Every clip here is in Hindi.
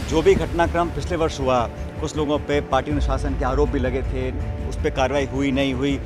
जो भी घटनाक्रम पिछले वर्ष हुआ, कुछ लोगों पे पार्टी अनुशासन के आरोप भी लगे थे, उस पर कार्रवाई हुई नहीं हुई।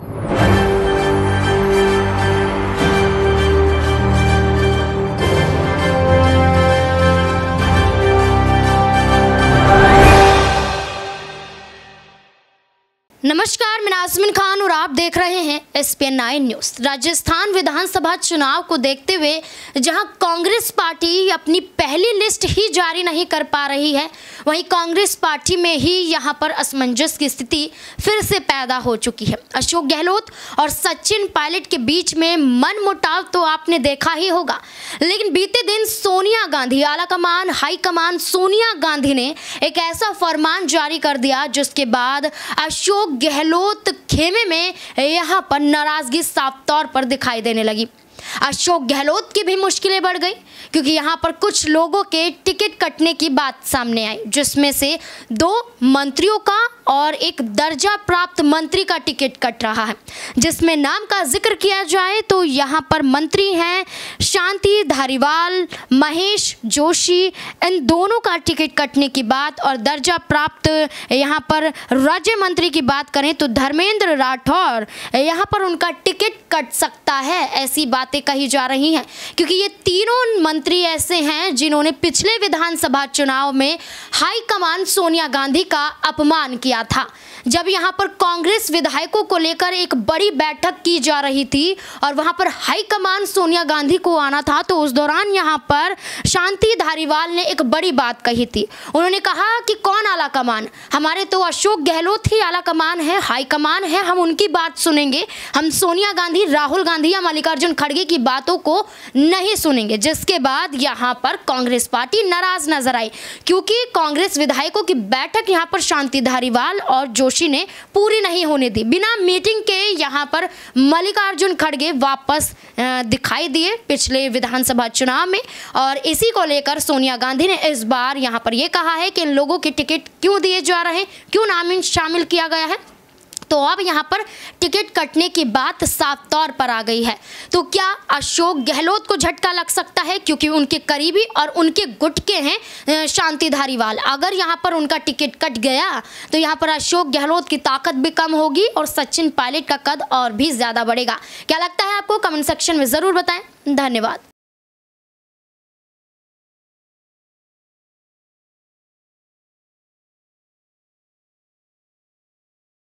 नमस्कार, मैं नाज़मीन खान और आप देख रहे हैं SPN 9 न्यूज़। राजस्थान विधानसभा चुनाव को देखते हुए जहां कांग्रेस पार्टी अपनी पहली लिस्ट ही जारी नहीं कर पा रही है, वहीं कांग्रेस पार्टी में ही यहां पर असमंजस की स्थिति फिर से पैदा हो चुकी है। अशोक गहलोत और सचिन पायलट के बीच में मनमुटाव तो आपने देखा ही होगा, लेकिन बीते दिन सोनिया गांधी, आलाकमान हाईकमान सोनिया गांधी ने एक ऐसा फरमान जारी कर दिया जिसके बाद अशोक गहलोत खेमे में यहां पर नाराजगी साफ तौर पर दिखाई देने लगी। अशोक गहलोत की भी मुश्किलें बढ़ गई क्योंकि यहां पर कुछ लोगों के टिकट कटने की बात सामने आई, जिसमें से 2 मंत्रियों का और एक दर्जा प्राप्त मंत्री का टिकट कट रहा है। जिसमें नाम का जिक्र किया जाए तो यहां पर मंत्री हैं शांति धारीवाल, महेश जोशी, इन दोनों का टिकट कटने की बात, और दर्जा प्राप्त यहां पर राज्य मंत्री की बात करें तो धर्मेंद्र राठौर, यहां पर उनका टिकट कट सकता है, ऐसी बातें कही जा रही हैं। क्योंकि ये तीनों मंत्री ऐसे हैं जिन्होंने पिछले विधानसभा चुनाव में हाईकमान सोनिया गांधी का अपमान किया था। जब यहां पर कांग्रेस विधायकों को लेकर एक बड़ी बैठक की जा रही थी और वहां पर हाईकमान सोनिया गांधी को आना था, तो उस दौरान यहां पर शांति धारीवाल ने एक बड़ी बात कही थी। उन्होंने कहा कि कौन आलाकमान, हमारे तो अशोक गहलोत ही आलाकमान है, हाईकमान है, हम उनकी बात सुनेंगे, हम सोनिया गांधी, राहुल गांधी या मल्लिकार्जुन खड़गे की बातों को नहीं सुनेंगे। जिसके बाद यहां पर कांग्रेस पार्टी नाराज नजर आई क्योंकि कांग्रेस विधायकों की बैठक यहां पर शांति धारीवाल और जोशी ने पूरी नहीं होने दी। बिना मीटिंग के यहां पर मल्लिकार्जुन खड़गे वापस दिखाई दिए पिछले विधानसभा चुनाव में, और इसी को लेकर सोनिया गांधी ने इस बार यहां पर यह कहा है कि इन लोगों के टिकट क्यों दिए जा रहे हैं, क्यों नाम शामिल किया गया है। तो अब यहाँ पर टिकट कटने की बात साफ तौर पर आ गई है। तो क्या अशोक गहलोत को झटका लग सकता है, क्योंकि उनके करीबी और उनके गुटके हैं शांति धारीवाल। अगर यहाँ पर उनका टिकट कट गया तो यहाँ पर अशोक गहलोत की ताकत भी कम होगी और सचिन पायलट का कद और भी ज़्यादा बढ़ेगा। क्या लगता है आपको? कमेंट सेक्शन में ज़रूर बताएं। धन्यवाद।